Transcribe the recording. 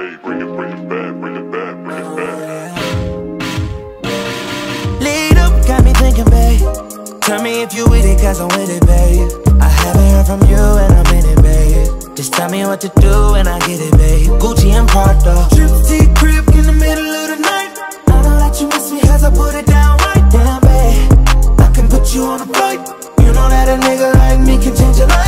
babe. Bring it back, bring it back, bring it back. Lead up, got me thinking, babe. Tell me if you with it, cause I'm with it, babe. I haven't heard from you and I'm in it, babe. Just tell me what to do and I get it, babe. Gucci and Prada, trip to your crib in the middle of the night. I don't let you miss me as I put it down right. Damn, babe, I can put you on a flight. You know that a nigga like me can change your life.